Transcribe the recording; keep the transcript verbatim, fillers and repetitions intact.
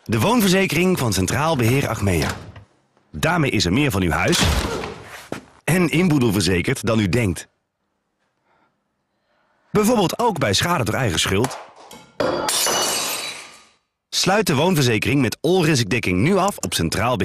De woonverzekering van Centraal Beheer Achmea. Daarmee is er meer van uw huis en inboedelverzekerd dan u denkt. Bijvoorbeeld ook bij schade door eigen schuld. Sluit de woonverzekering met all-risk dekking nu af op Centraal Beheer.